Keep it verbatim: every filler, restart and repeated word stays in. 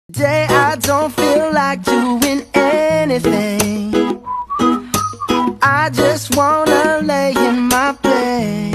Today I don't feel like doing anything. I just wanna lay in my bed.